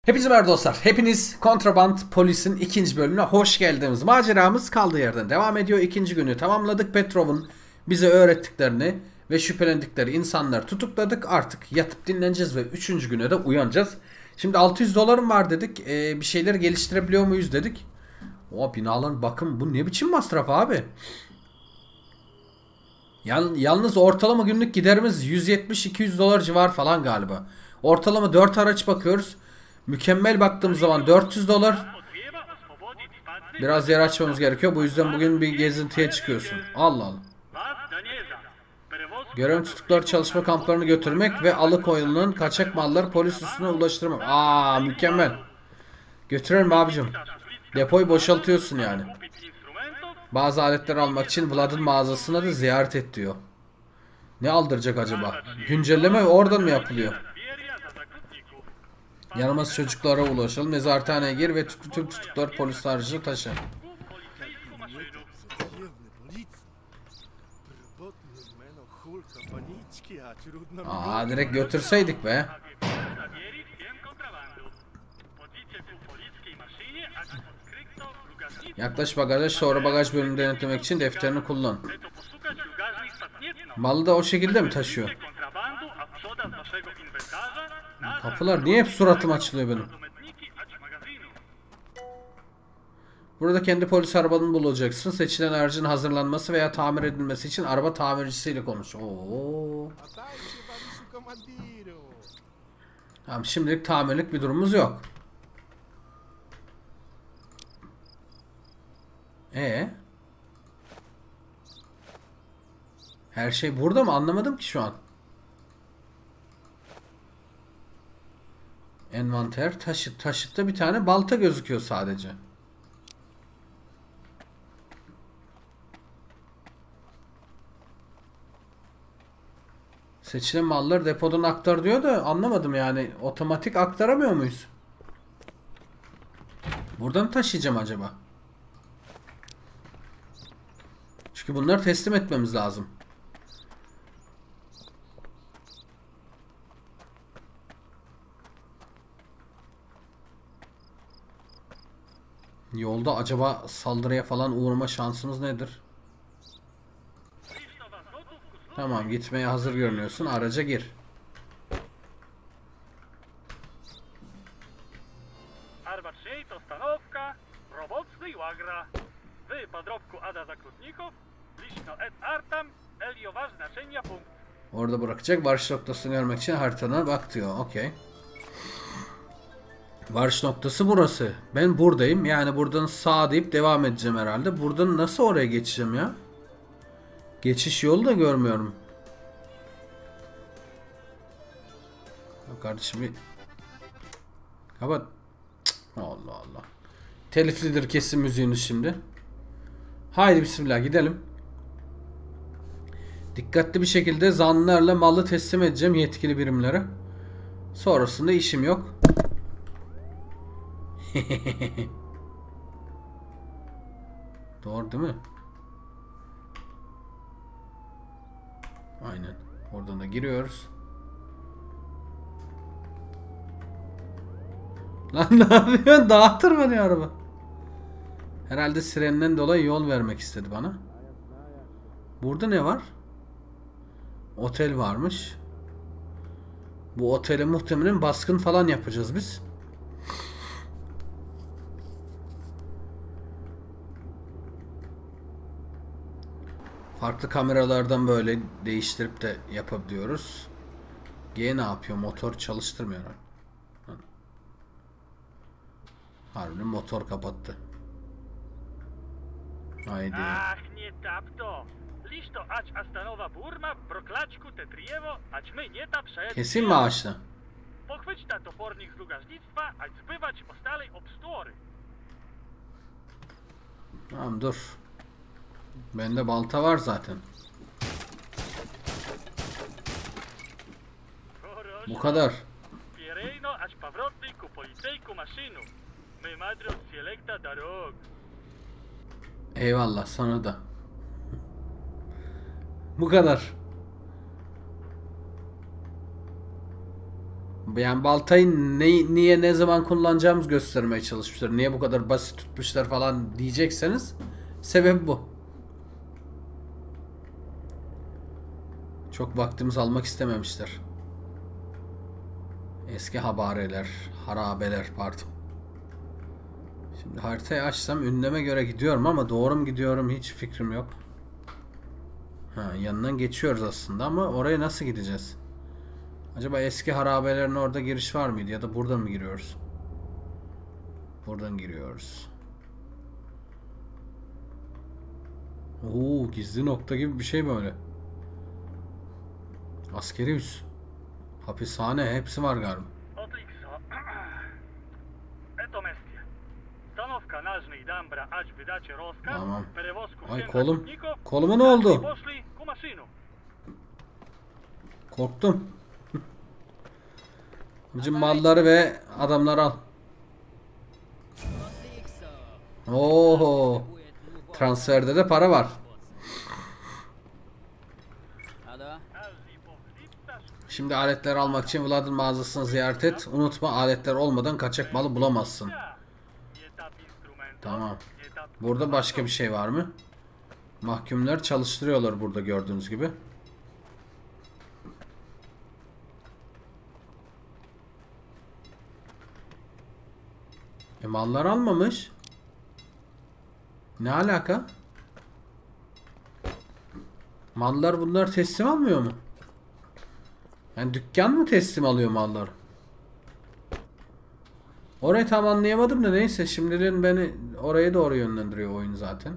Hepinize merhaba dostlar. Hepiniz Kontraband Polis'in ikinci bölümüne hoş geldiniz. Maceramız kaldığı yerden devam ediyor. İkinci günü tamamladık. Petrov'un bize öğrettiklerini ve şüphelendikleri insanları tutukladık. Artık yatıp dinleneceğiz ve üçüncü güne de uyanacağız. Şimdi 600 dolarım var dedik. Bir şeyleri geliştirebiliyor muyuz dedik. O binaların bakın bu ne biçim masraf abi. Yalnız ortalama günlük giderimiz 170-200 dolar civar falan galiba. Ortalama 4 araç bakıyoruz. Mükemmel baktığımız zaman 400 dolar. Biraz yer açmamız gerekiyor. Bu yüzden bugün bir gezintiye çıkıyorsun. Allah Allah. Görevim tutukları çalışma kamplarını götürmek ve alıkoyulan kaçak malları polis üstüne ulaştırmak. Aa mükemmel. Götürelim abicim. Depoyu boşaltıyorsun yani. Bazı aletleri almak için Vlad'ın mağazasına da ziyaret et diyor. Ne aldıracak acaba? Güncelleme oradan mı yapılıyor? Yaramaz çocuklara ulaşalım. Mezarhaneye gir ve tüm tutukları polis aracına taşı. Aa direkt götürseydik be. Yaklaş bagaja, sonra bagaj bölümünü denetlemek için defterini kullan. Malı da o şekilde mi taşıyor? Kapılar niye hep suratım açılıyor benim? Burada kendi polis arabanı bulacaksın. Seçilen aracın hazırlanması veya tamir edilmesi için araba tamircisiyle konuş. Oo. Tamam, şimdilik tamirlik bir durumumuz yok. Her şey burada mı? Anlamadım ki şu an. Envanter, taşıt. Taşıtta bir tane balta gözüküyor sadece. Seçilen malları depodan aktar diyor da anlamadım yani. Otomatik aktaramıyor muyuz? Burada mı taşıyacağım acaba? Çünkü bunları teslim etmemiz lazım. Yolda acaba saldırıya falan uğrama şansımız nedir? Tamam, gitmeye hazır görünüyorsun. Araca gir. Orada bırakacak. Varış noktasını görmek için haritana bak diyor. Okey. Varış noktası burası. Ben buradayım. Yani buradan sağ deyip devam edeceğim herhalde. Buradan nasıl oraya geçeceğim ya? Geçiş yolu da görmüyorum. Ya kardeşim bir... Kapat. Allah Allah. Teliflidir kesin müziğiniz şimdi. Haydi bismillah gidelim. Dikkatli bir şekilde zanlılarla malı teslim edeceğim yetkili birimlere. Sonrasında işim yok. Doğru değil mi? Aynen. Oradan da giriyoruz. Lan ne yapıyorsun? Dağa tırmanıyor araba. Herhalde sireninden dolayı yol vermek istedi bana. Burada ne var? Otel varmış. Bu otele muhtemelen baskın falan yapacağız biz. Farklı kameralardan böyle değiştirip de yapabiliyoruz. G ne yapıyor? Motor çalıştırmıyor. Harbiden motor kapattı. Haydi. Kesin mi ağaçta? Tamam dur. Bende balta var zaten. Bu kadar. Eyvallah sana da. Bu kadar. Yani baltayı niye ne zaman kullanacağımız göstermeye çalışmışlar. Niye bu kadar basit tutmuşlar falan diyecekseniz sebep bu. Çok vaktimiz almak istememişler. Eski harabeler pardon. Şimdi haritayı açsam ünleme göre gidiyorum ama doğru mu gidiyorum hiç fikrim yok. Ha, yanından geçiyoruz aslında ama oraya nasıl gideceğiz? Acaba eski harabelerin orada giriş var mıydı ya da buradan mı giriyoruz? Buradan giriyoruz. Oo, gizli nokta gibi bir şey böyle. Askeri üs. Hapishane hepsi var galiba. Tamam. Ay kolum. Koluma ne oldu? Korktum. Bizim malları ve adamları al. Oo. Transferde de para var. Şimdi aletleri almak için Vlad'ın mağazasını ziyaret et. Unutma, aletler olmadan kaçak malı bulamazsın. Tamam. Burada başka bir şey var mı? Mahkumlar çalıştırıyorlar burada gördüğünüz gibi. Mallar almamış. Ne alaka? Mallar bunlar teslim almıyor mu? Yani dükkan mı teslim alıyor malları? Orayı tam anlayamadım da neyse, şimdiden beni oraya doğru yönlendiriyor oyun zaten.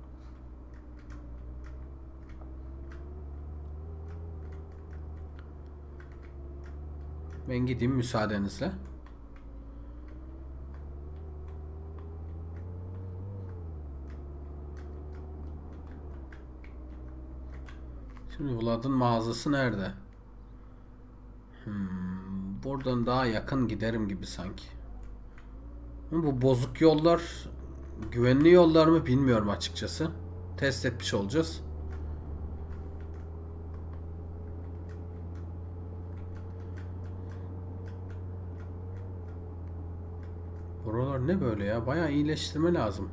Ben gideyim müsaadenizle. Şimdi Vlad'ın mağazası nerede? Buradan daha yakın giderim gibi sanki. Bu bozuk yollar güvenli yollar mı bilmiyorum açıkçası. Test etmiş olacağız. Buralar ne böyle ya? Bayağı iyileştirme lazım.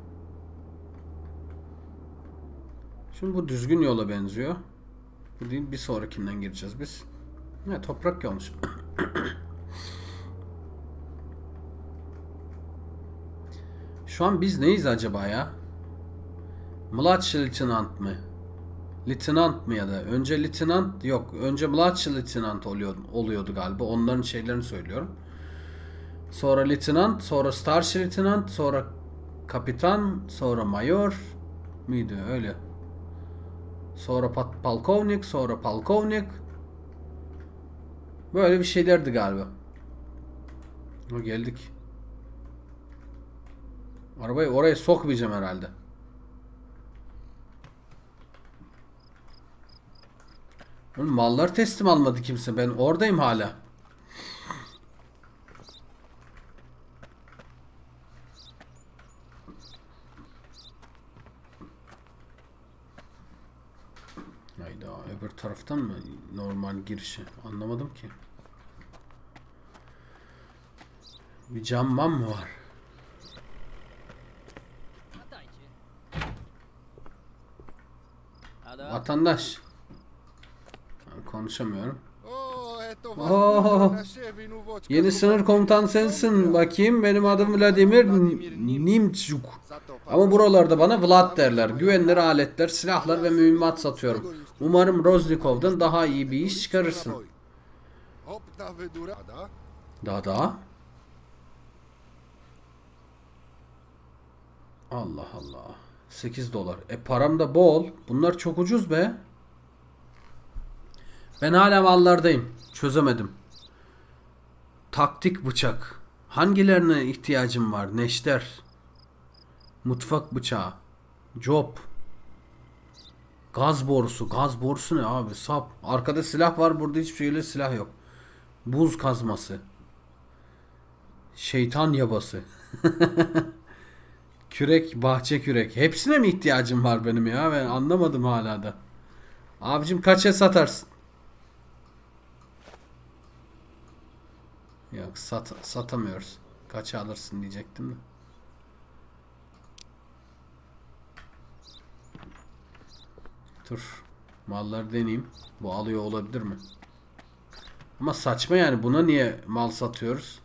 Şimdi bu düzgün yola benziyor. Bu değil, bir sonrakinden gireceğiz biz. Ya toprak yolmuş. Şu an biz neyiz acaba ya? Mладший Lieutenant mı? Lieutenant mı ya da? Önce Lieutenant yok. Önce Mладший Lieutenant oluyordu galiba. Onların şeylerini söylüyorum. Sonra Lieutenant, sonra Starship Lieutenant, sonra Kapitan, sonra Mayor mıydı öyle? Sonra Polkovnik, sonra Polkovnik. Böyle bir şeylerdi galiba. Geldik. Arabayı oraya sokmayacağım herhalde. Oğlum, mallar teslim almadı kimse. Ben oradayım hala. Hayda, öbür taraftan mı normal girişi? Anlamadım ki. Bir camman mı var? Vatandaş. Konuşamıyorum. Yeni sınır komutan sensin. Bakayım, benim adım Vladimir Nimchuk. Ama buralarda bana Vlad derler. Güvenilir aletler, silahlar ve mühimmat satıyorum. Umarım Roznikov'dan daha iyi bir iş çıkarırsın. Daha. Allah Allah. 8 dolar. Param da bol. Bunlar çok ucuz be. Ben hala mallardayım. Çözemedim. Taktik bıçak. Hangilerine ihtiyacım var? Neşter. Mutfak bıçağı. Job. Gaz borusu. Gaz borusu ne abi? Sap. Arkada silah var. Burada hiçbir şeyle silah yok. Buz kazması. Şeytan yabası. Kürek, bahçe kürek. Hepsine mi ihtiyacım var benim ya? Ben anlamadım hala da. Abicim kaça satarsın? Yok, satamıyoruz. Kaça alırsın diyecektim de. Dur. Malları deneyeyim. Bu alıyor olabilir mi? Ama saçma yani. Buna niye mal satıyoruz?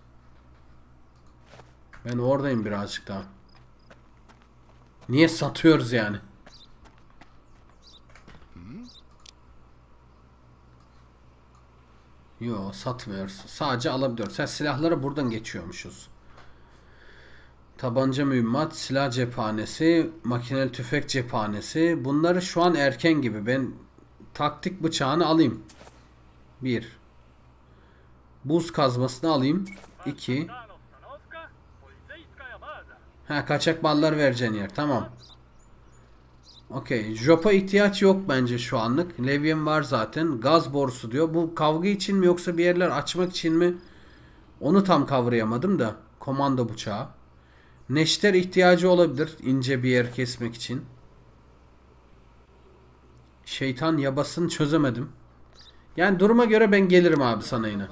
Ben oradayım birazcık daha. Niye satıyoruz yani? Yo, satmıyoruz. Sadece alabiliyoruz. Sen silahları buradan geçiyormuşuz. Tabanca mühimmat, silah cephanesi, makineli tüfek cephanesi. Bunları şu an erken gibi. Ben taktik bıçağını alayım. 1. Buz kazmasını alayım. 2. Ha, kaçak ballar vereceğin yer. Tamam. Okey. Jop'a ihtiyaç yok bence şu anlık. Levyen var zaten. Gaz borusu diyor. Bu kavga için mi yoksa bir yerler açmak için mi? Onu tam kavrayamadım da. Komando bıçağı. Neşter ihtiyacı olabilir. İnce bir yer kesmek için. Şeytan yabasını çözemedim. Yani duruma göre ben gelirim abi sana yine.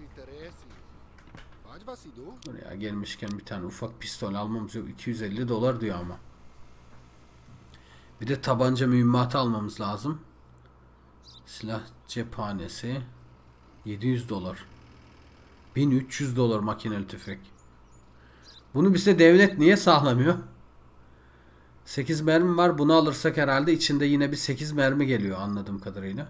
Buraya gelmişken bir tane ufak pistol almamız yok. 250 dolar diyor ama. Bir de tabanca mühimmatı almamız lazım. Silah cephanesi 700 dolar. 1300 dolar makineli tüfek. Bunu bize devlet niye sağlamıyor? 8 mermi var. Bunu alırsak herhalde içinde yine bir 8 mermi geliyor anladığım kadarıyla.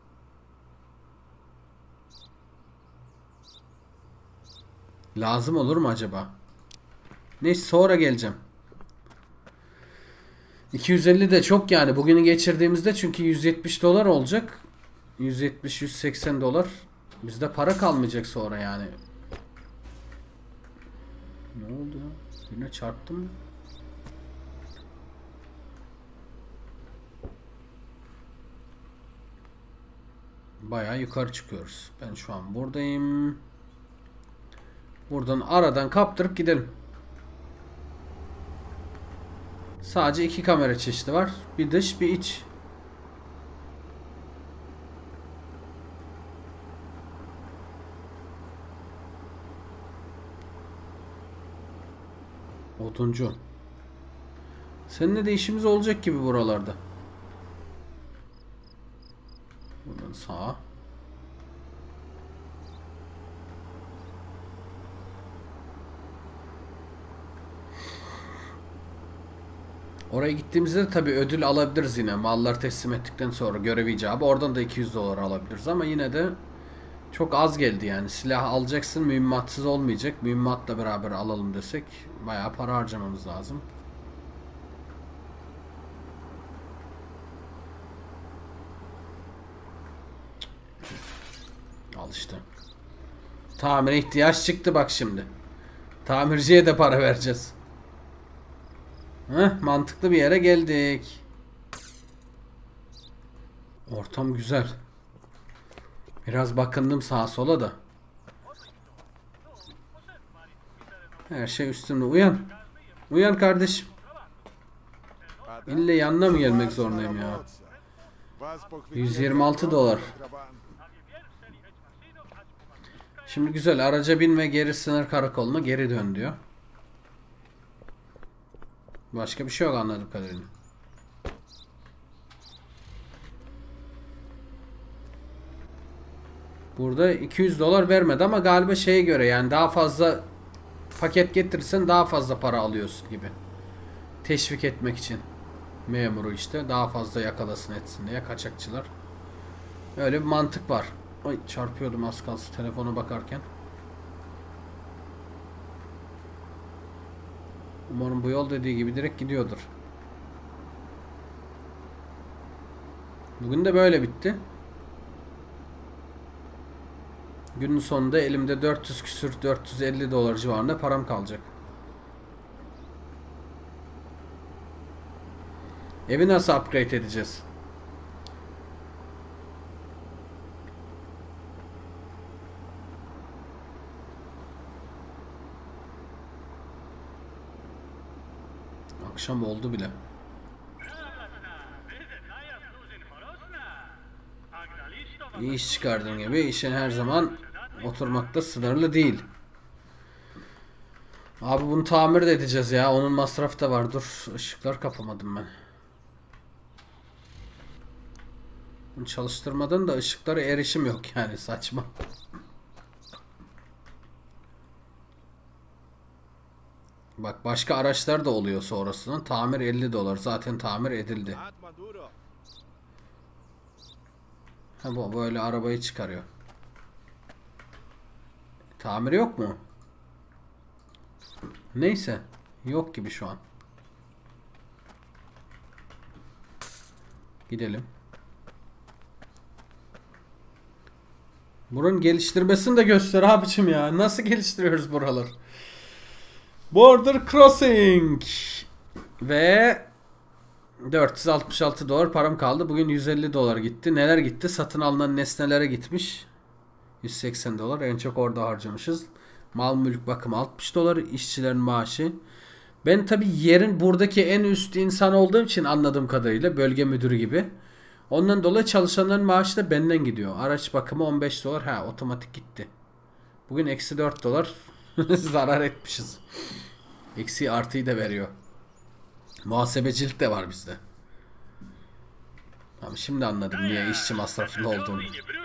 Lazım olur mu acaba? Neyse, sonra geleceğim. 250 de çok yani. Bugünü geçirdiğimizde çünkü 170 dolar olacak. 170-180 dolar. Bizde para kalmayacak sonra yani. Ne oldu ya? Yine çarptım mı? Bayağı yukarı çıkıyoruz. Ben şu an buradayım. Buradan aradan kaptırıp gidelim. Sadece 2 kamera çeşidi var. Bir dış, bir iç. Oduncu. Seninle de işimiz olacak gibi buralarda. Buradan sağa. Oraya gittiğimizde de tabii ödül alabiliriz yine. Mallar teslim ettikten sonra görev icabı. Oradan da 200 dolar alabiliriz ama yine de çok az geldi yani. Silah alacaksın, mühimmatsız olmayacak. Mühimmatla beraber alalım desek bayağı para harcamamız lazım. Al işte. Tamire ihtiyaç çıktı bak şimdi. Tamirciye de para vereceğiz. Heh, mantıklı bir yere geldik. Ortam güzel. Biraz bakındım sağa sola da. Her şey üstümde. Uyan. Uyan kardeşim. İlle yanına mı gelmek zorundayım ya? 126 dolar. Şimdi güzel. Araca bin ve geri sınır karakoluna geri dön diyor. Başka bir şey yok anladığım kadarıyla. Burada 200 dolar vermedi ama galiba şeye göre yani daha fazla paket getirirsen daha fazla para alıyorsun gibi. Teşvik etmek için. Memuru işte daha fazla yakalasın etsin diye kaçakçılar. Öyle bir mantık var. Ay, çarpıyordum az kalsın telefona bakarken. Umarım bu yol dediği gibi direkt gidiyordur. Bugün de böyle bitti. Günün sonunda elimde 400 küsür 450 dolar civarında param kalacak. Evi nasıl upgrade edeceğiz? Akşam oldu bile. İyi iş çıkardığın gibi işin her zaman oturmakta sınırlı değil. Abi bunu tamir de edeceğiz ya. Onun masrafı da var. Dur. Işıklar kapamadım ben. Bunu çalıştırmadan da ışıklara erişim yok yani. Saçma. Bak başka araçlar da oluyor sonrasında. Tamir 50 dolar. Zaten tamir edildi. Ha, bu böyle arabayı çıkarıyor. Tamir yok mu? Neyse. Yok gibi şu an. Gidelim. Buranın geliştirmesini de göster abicim ya. Nasıl geliştiriyoruz buraları? Border Crossing. Ve 466 dolar param kaldı. Bugün 150 dolar gitti. Neler gitti? Satın alınan nesnelere gitmiş. 180 dolar. En çok orada harcamışız. Mal mülk bakımı 60 dolar. İşçilerin maaşı. Ben tabi yerin buradaki en üst insan olduğum için anladığım kadarıyla bölge müdürü gibi. Ondan dolayı çalışanların maaşı da benden gidiyor. Araç bakımı 15 dolar. Ha, otomatik gitti. Bugün eksi 4 dolar zarar etmişiz. Eksi artıyı da veriyor. Muhasebecilik de var bizde. Tamam, şimdi anladım niye işçi masrafında olduğunu.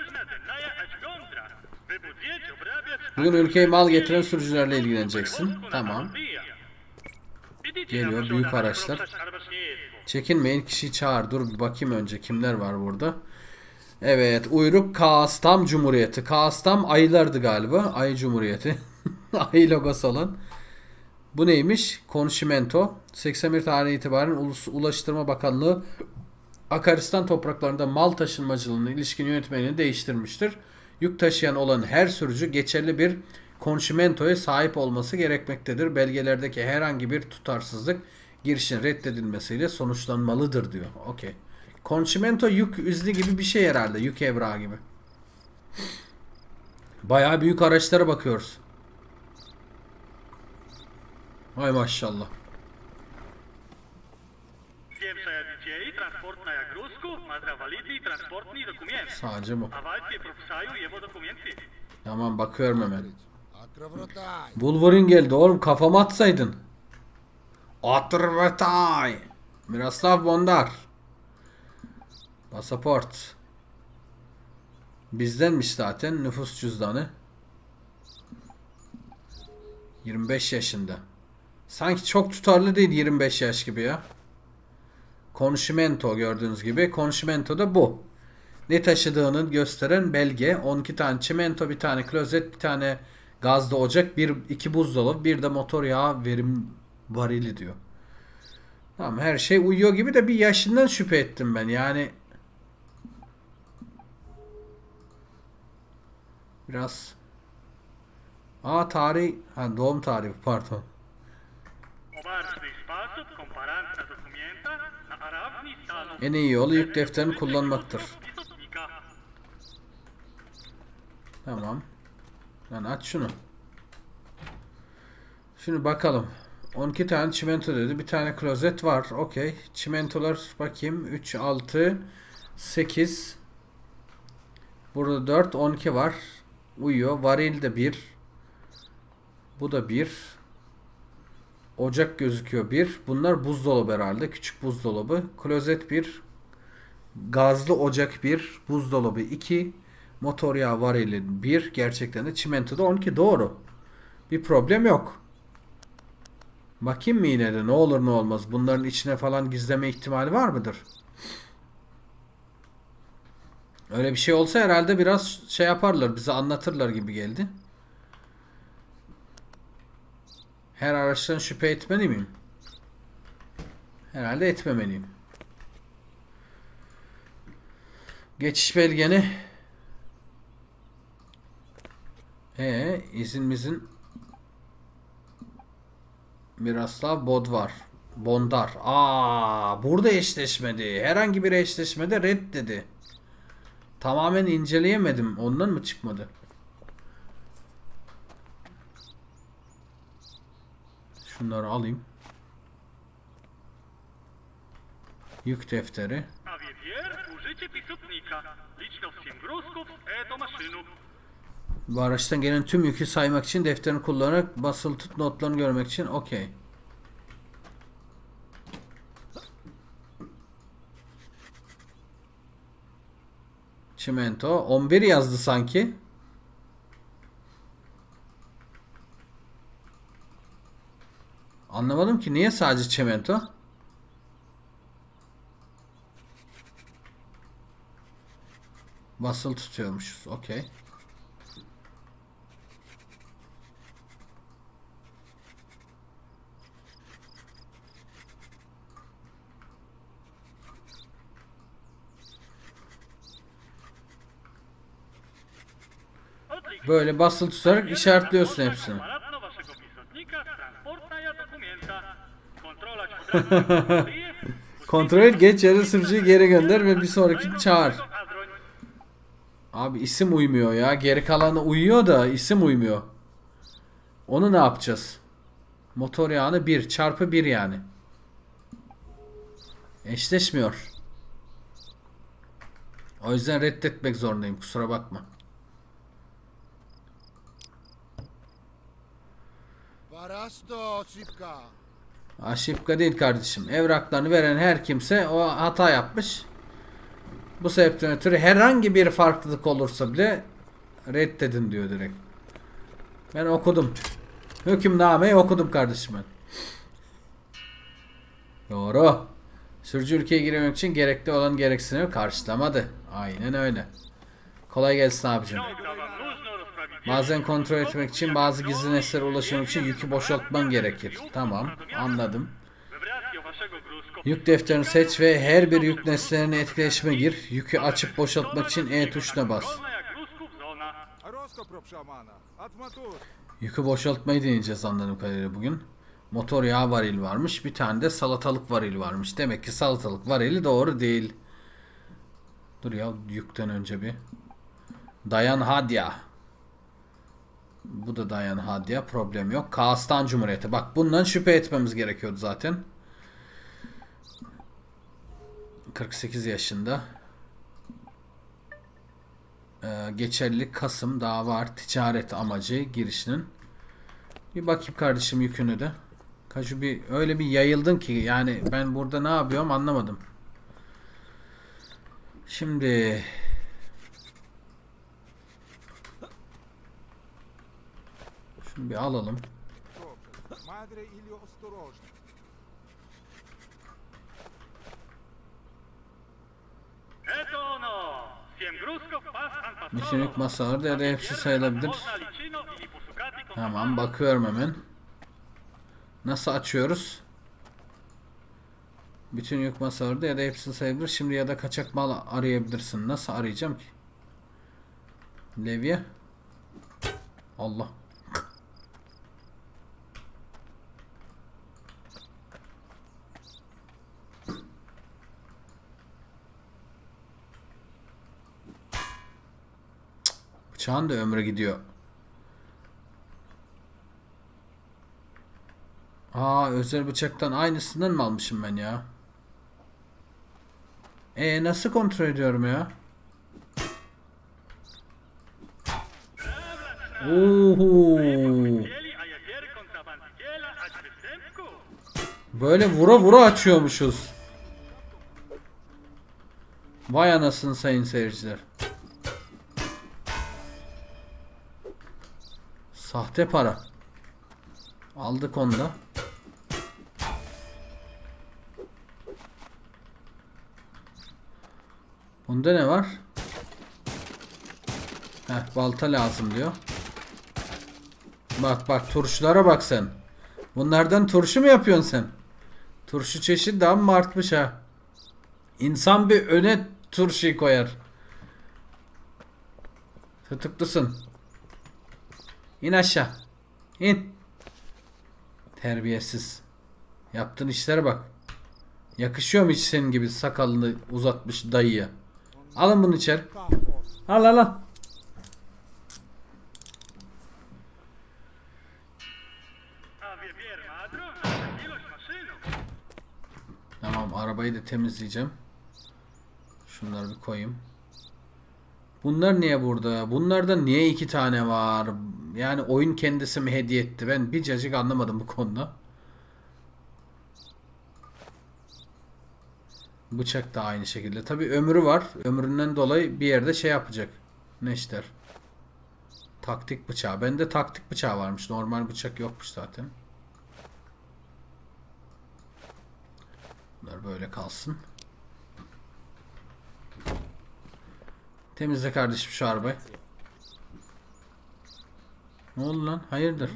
Bugün ülkeye mal getiren sürücülerle ilgileneceksin. Tamam. Geliyor büyük araçlar. Çekinmeyin, kişiyi çağır. Dur bir bakayım önce kimler var burada. Evet, uyruk Kaastam Cumhuriyeti. Kaastam ayılardı galiba. Ayı Cumhuriyeti. Ayı logosu olan. Bu neymiş? Konşimento. 81 tarihi itibaren Ulaştırma Bakanlığı Akaristan topraklarında mal taşınmacılığına ilişkin yönetmeliğini değiştirmiştir. Yük taşıyan olan her sürücü geçerli bir konşimentoya sahip olması gerekmektedir. Belgelerdeki herhangi bir tutarsızlık girişin reddedilmesiyle sonuçlanmalıdır diyor. Okey. Konşimento yük izni gibi bir şey herhalde. Yük evrağı gibi. Bayağı büyük araçlara bakıyoruz. Ay maşallah. Sadece bu. Tamam, bakıyorum hemen. Wolverine geldi oğlum, kafama atsaydın. Atırvatay. Miroslav Bondar. Pasaport. Bizdenmiş zaten, nüfus cüzdanı. 25 yaşında. Sanki çok tutarlı değil 25 yaş gibi ya. Konşimento gördüğünüz gibi. Konşimento da bu. Ne taşıdığını gösteren belge. 12 tane çimento, bir tane klozet, bir tane gazlı ocak, iki buzdolabı, bir de motor yağı verim varili diyor. Tamam, her şey uyuyor gibi de bir yaşından şüphe ettim ben. Yani biraz tarih, doğum tarihi pardon. En iyi yolu yük defterini kullanmaktır. Tamam. Yani aç şunu. Şimdi bakalım. 12 tane çimento dedi. Bir tane klozet var. Okey. Çimentolar bakayım. 3, 6, 8. Burada 4, 12 var. Uyuyor. Varil de 1. Bu da 1. Ocak gözüküyor 1. Bunlar buzdolabı herhalde. Küçük buzdolabı. Klozet 1. Gazlı ocak 1. Buzdolabı 2. Motor yağı varili 1. Gerçekten de çimentoda 12. Doğru. Bir problem yok. Bakayım mı yine de, ne olur ne olmaz. Bunların içine falan gizleme ihtimali var mıdır? Öyle bir şey olsa herhalde biraz şey yaparlar. Bize anlatırlar gibi geldi. Her araçtan şüphe etmeli miyim? Herhalde etmemeliyim. Geçiş belgeni. İzin Miroslav Bondar. Burada eşleşmedi. Herhangi bir eşleşmede red dedi. Tamamen inceleyemedim. Ondan mı çıkmadı? Şunları alayım. Yük defteri. Bu araçtan gelen tüm yükü saymak için defterini kullanarak basılı tut, notlarını görmek için okey. Çimento 11 yazdı sanki. Anlamadım ki niye sadece çimento? Basılı tutuyormuşuz. Okey. Böyle basılı tutarak işaretliyorsun hepsini. Kontrol et, geç yarı sürücüyü geri gönder ve bir sonraki çağır. Abi isim uymuyor ya. Geri kalanı uyuyor da isim uymuyor. Onu ne yapacağız? Motor yağını 1 çarpı 1 yani. Eşleşmiyor. O yüzden reddetmek zorundayım. Kusura bakma. Şipka değil kardeşim. Evraklarını veren her kimse o hata yapmış. Bu sebepten ötürü herhangi bir farklılık olursa bile reddedin diyor direkt. Ben okudum. Hükümnameyi okudum kardeşim ben. Doğru. Sürücü ülkeye girmek için gerekli olan gereksinimi karşılamadı. Aynen öyle. Kolay gelsin abicim. Bazen kontrol etmek için bazı gizli nesnelere ulaşmak için yükü boşaltman gerekir. Tamam, anladım. Yük defterini seç ve her bir yük nesnelerine etkileşime gir. Yükü açıp boşaltmak için E tuşuna bas. Yükü boşaltmayı deneyeceğiz anladığım kadarıyla bugün. Motor yağı varil varmış. Bir tane de salatalık varil varmış. Demek ki salatalık varili doğru değil. Dur ya, yükten önce bir. Dayan Hadya. Bu da Dayan Hadya. Problem yok. Kağıstan Cumhuriyeti. Bak bundan şüphe etmemiz gerekiyordu zaten. 48 yaşında. Geçerli Kasım daha var. Ticaret amacı girişinin. Bir bakayım kardeşim yükünü de. Kaju bir öyle bir yayıldın ki yani ben burada ne yapıyorum anlamadım. Şimdi şunu bir alalım. Bütün yük masaları ya da hepsi sayılabilir. Tamam, bakıyorum hemen. Nasıl açıyoruz? Bütün yük masaları ya da hepsi sayılabilir. Şimdi ya da kaçak mal arayabilirsin. Nasıl arayacağım ki? Levye. Allah. Bıçağın da ömrü gidiyor. Özel bıçaktan aynısından mı almışım ben ya? Nasıl kontrol ediyorum ya? Oho. Böyle vura vura açıyormuşuz. Vay anasını sayın seyirciler. Sahte para. Aldık onu da. Bunda ne var? Balta lazım diyor. Bak bak turşulara bak sen. Bunlardan turşu mu yapıyorsun sen? Turşu çeşidi daha mı artmış ha? İnsan bir öne turşuyu koyar. Tutuklısın. İn aşağı. İn. Terbiyesiz. Yaptığın işlere bak. Yakışıyor mu hiç senin gibi sakalını uzatmış dayıya? Alın bunu içeri. Al al al. Tamam, arabayı da temizleyeceğim. Şunları bir koyayım. Bunlar niye burada? Bunlarda niye iki tane var? Yani oyun kendisi mi hediye etti? Ben bir cacık anlamadım bu konuda. Bıçak da aynı şekilde. Tabi ömrü var. Ömründen dolayı bir yerde şey yapacak. Neşter. Taktik bıçağı. Bende taktik bıçağı varmış. Normal bıçak yokmuş zaten. Bunlar böyle kalsın. Temizle kardeşim şu arabayı. Ne oldu lan? Hayırdır?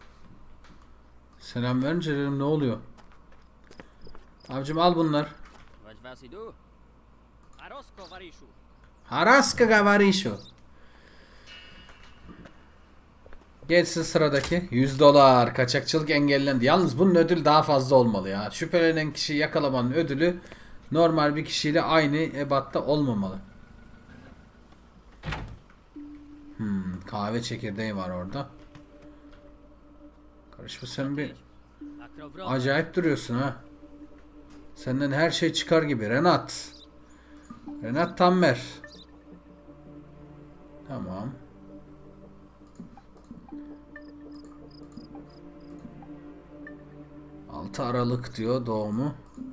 Selam verince dedim ne oluyor? Abicim al bunlar. Haraska Gavarisho. Gelsin sıradaki. 100 dolar. Kaçakçılık engellendi. Yalnız bunun ödülü daha fazla olmalı ya. Şüphelenen kişiyi yakalamanın ödülü normal bir kişiyle aynı ebatta olmamalı. Kahve çekirdeği var orada. Karışma sen bir acayip duruyorsun ha. Senden her şey çıkar gibi. Renat. Renat Tammer. Tamam. Aralık diyor doğumu.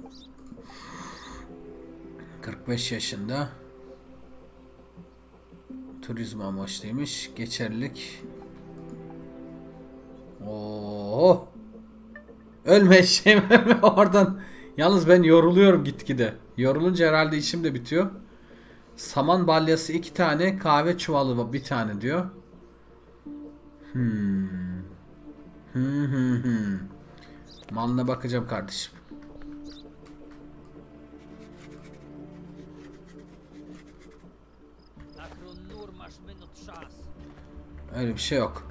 45 yaşında. Turizm amaçlıymış. Geçerlilik. Oo. Ölme şey oradan. Yalnız ben yoruluyorum gitgide. Yorulunca herhalde işim de bitiyor. Saman balyası 2 tane, kahve çuvalı bir tane diyor. Malına bakacağım kardeşim. Öyle bir şey yok.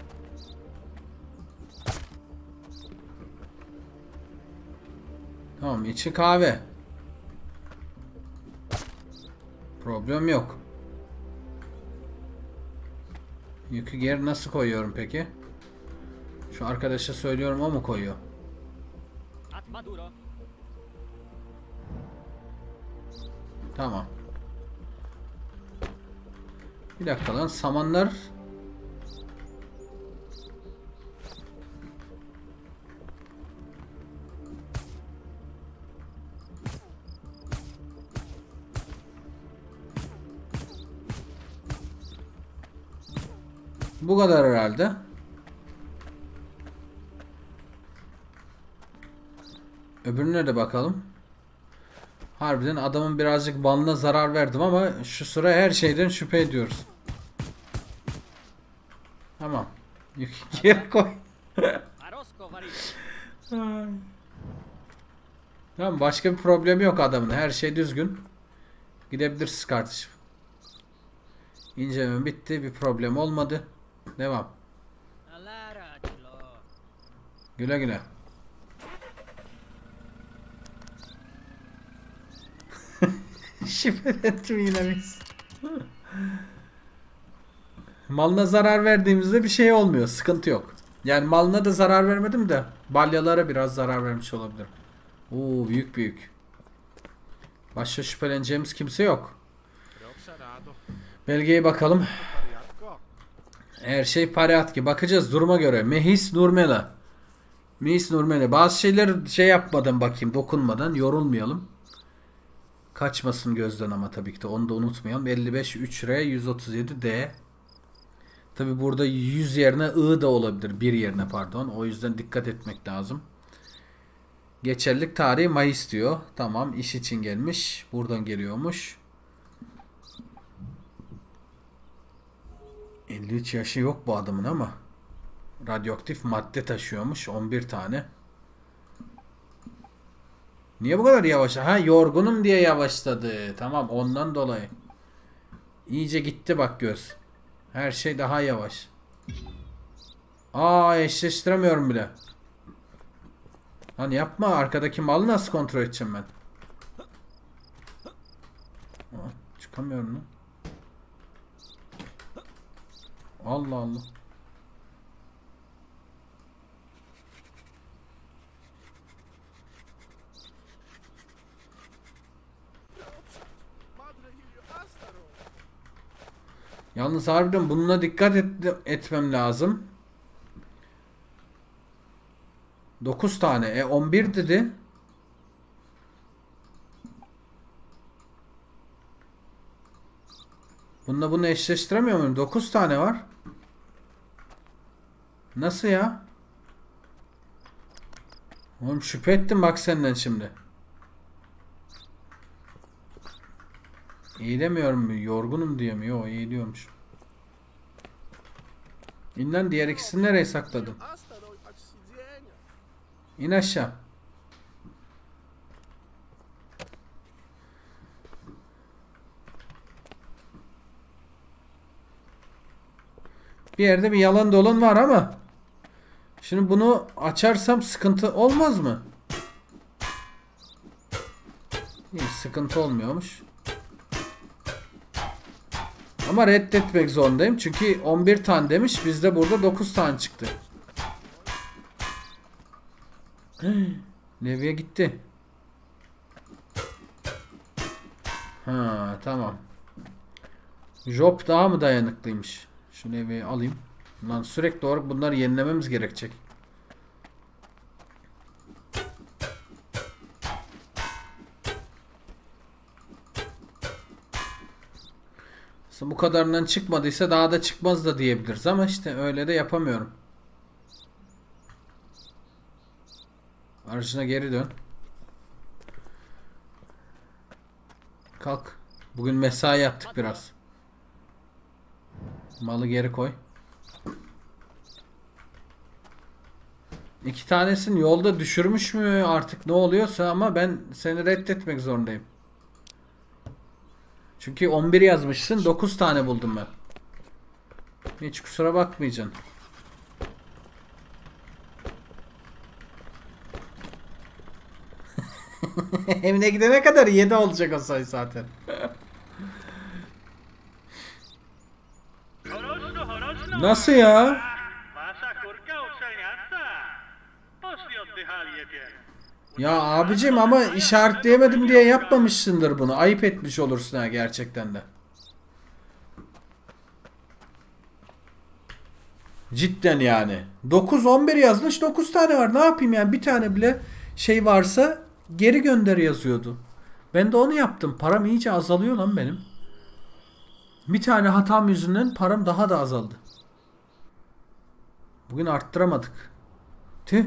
Tamam, içi kahve. Problem yok. Yükü geri nasıl koyuyorum peki? Şu arkadaşa söylüyorum, o mu koyuyor? Tamam. Bir dakika lan, samanlar. Bu kadar herhalde. Öbürüne de bakalım. Harbiden adamın birazcık malına zarar verdim ama şu sıra her şeyden şüphe ediyoruz. Tamam. Geri koy. Tamam, başka bir problemi yok adamın. Her şey düzgün. Gidebiliriz kardeşim. İnceleme bitti. Bir problem olmadı. Devam. Güle güle. Şifrelettim yine biz. Malına zarar verdiğimizde bir şey olmuyor. Sıkıntı yok. Yani malına da zarar vermedim de balyalara biraz zarar vermiş olabilir. Oo, büyük büyük. Başka şüpheleneceğimiz kimse yok. Belgeye bakalım. Her şey Pariatki. Bakacağız duruma göre. Mehis Nurmela. Mehis Nurmela. Bazı şeyler şey yapmadan bakayım, dokunmadan yorulmayalım. Kaçmasın gözden ama tabii ki de onu da unutmayalım. 55 3R 137 D. Tabii burada 100 yerine I da olabilir. Bir yerine pardon. O yüzden dikkat etmek lazım. Geçerlilik tarihi Mayıs diyor. Tamam, iş için gelmiş. Buradan geliyormuş. 53 yaşı yok bu adamın ama radyoaktif madde taşıyormuş 11 tane. Niye bu kadar yavaş? Ha, yorgunum diye yavaşladı. Tamam, ondan dolayı. İyice gitti bak göz. Her şey daha yavaş. Aa, eşleştiremiyorum bile. Lan yapma, arkadaki malı nasıl kontrol edeceğim ben? Aa, çıkamıyorum lan. Allah Allah. Yalnız harbiden bununla dikkat etmem lazım. 9 tane. 11 dedi. Bununla bunu eşleştiremiyor muyum? 9 tane var. Nasıl ya? Oğlum şüphe ettim bak senden şimdi. İyi demiyorum. Yorgunum diye mi? Yok iyi diyormuş. İnden diğer ikisini nereye sakladım? İn aşağı. Bir yerde bir yalan dolan var ama şimdi bunu açarsam sıkıntı olmaz mı? İyi, sıkıntı olmuyormuş. Ama reddetmek zorundayım. Çünkü 11 tane demiş. Bizde burada 9 tane çıktı. Levi'ye gitti. Ha tamam. Job daha mı dayanıklıymış? Şu Levi'yi alayım. Lan sürekli olarak bunları yenilememiz gerekecek. Bu kadarından çıkmadıysa daha da çıkmaz da diyebiliriz ama işte öyle de yapamıyorum. Aracına geri dön. Kalk. Bugün mesai yaptık biraz. Malı geri koy. 2 tanesini yolda düşürmüş mü artık ne oluyorsa ama ben seni reddetmek zorundayım. Çünkü 11 yazmışsın 9 tane buldum ben. Hiç kusura bakmayacaksın. Evine gidene kadar 7 olacak o sayı zaten. Nasıl ya? Ya abicim ama işaretleyemedim diye yapmamışsındır bunu. Ayıp etmiş olursun ha gerçekten de. Cidden yani. 9-11 yazmış 9 tane var. Ne yapayım yani bir tane bile şey varsa geri gönder yazıyordu. Ben de onu yaptım. Param iyice azalıyor lan benim. Bir tane hatam yüzünden param daha da azaldı. Bugün arttıramadık. Tüh.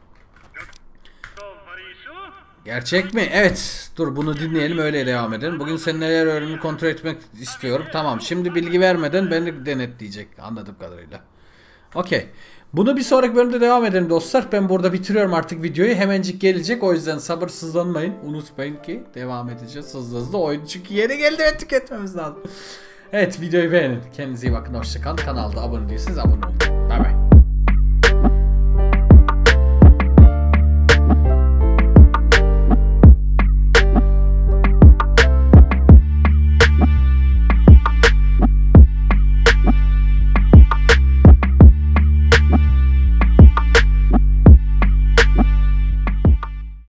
Gerçek mi? Evet. Dur bunu dinleyelim öyle devam edelim. Bugün senin neler öğrendiğini kontrol etmek istiyorum. Tamam. Şimdi bilgi vermeden beni denetleyecek. Anladığım kadarıyla. Okey. Bunu bir sonraki bölümde devam edelim dostlar. Ben burada bitiriyorum artık videoyu. Hemencik gelecek. O yüzden sabırsızlanmayın. Unutmayın ki devam edeceğiz hızlı hızlı. Oyun çünkü yeni geldi ve tüketmemiz lazım. Evet videoyu beğenin. Kendinize iyi bakın. Hoşçakalın. Kanalda abone değilseniz abone olun. Bay bay.